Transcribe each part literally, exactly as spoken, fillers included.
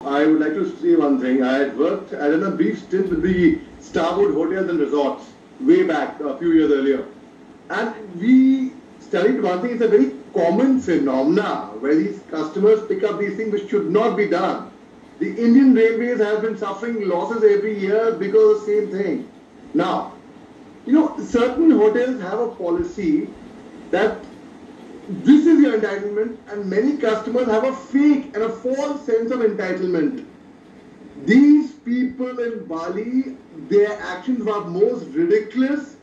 I would like to say one thing. I had worked, I did a brief stint with the Starwood Hotels and Resorts way back a few years earlier. And we studied one thing, it's a very common phenomena where these customers pick up these things which should not be done. The Indian Railways have been suffering losses every year because of the same thing. Now, you know, certain hotels have a policy that this is your entitlement, and many customers have a fake and a false sense of entitlement. These people in Bali, their actions were most ridiculous,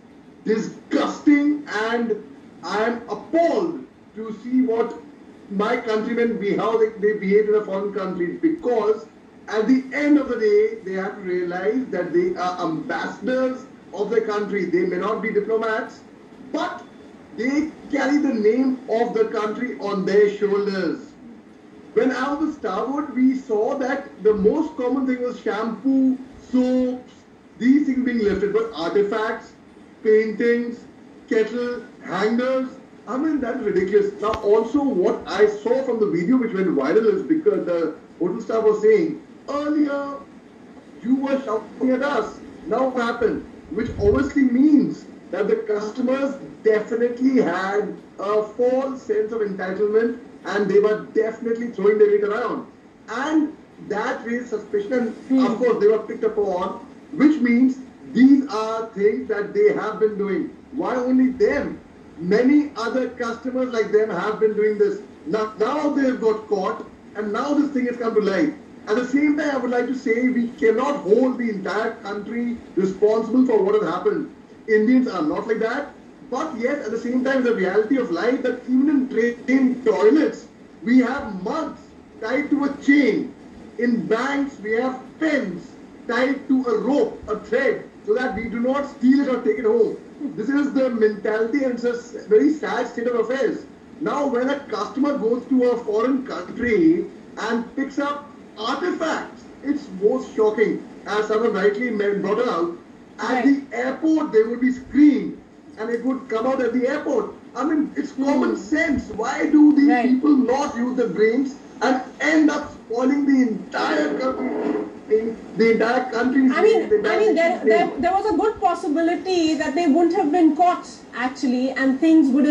disgusting, and I am appalled to see what my countrymen be, how they, they behave in a foreign country, because at the end of the day, they have to realize that they are ambassadors of the country. They may not be diplomats, but they carry the name of the country on their shoulders. When I was at Starwood, we saw that the most common thing was shampoo, soaps, these things being lifted, but artifacts, paintings, kettle, hangers, I mean, that's ridiculous. Now, also what I saw from the video which went viral is because the hotel staff was saying, earlier you were shouting at us, now what happened? Which obviously means that the customers definitely had a false sense of entitlement and they were definitely throwing their weight around. And that raised suspicion, and mm. of course they were picked upon, which means these are things that they have been doing. Why only them? Many other customers like them have been doing this. Now, now they've got caught and now this thing has come to light. At the same time, I would like to say we cannot hold the entire country responsible for what has happened. Indians are not like that. But yet, at the same time, the reality of life that even in train toilets, we have mugs tied to a chain. In banks, we have pens tied to a rope, a thread, so that we do not steal it or take it home. This is the mentality, and it's a very sad state of affairs. Now, when a customer goes to a foreign country and picks up artifacts, it's most shocking. As someone rightly brought it out, at right. the airport, they would be screamed, and it would come out at the airport. I mean, it's common sense. Why do these right. people not use their brains and end up spoiling the entire country? The entire country. I mean, the I mean, there, there, there was a good possibility that they wouldn't have been caught actually, and things would have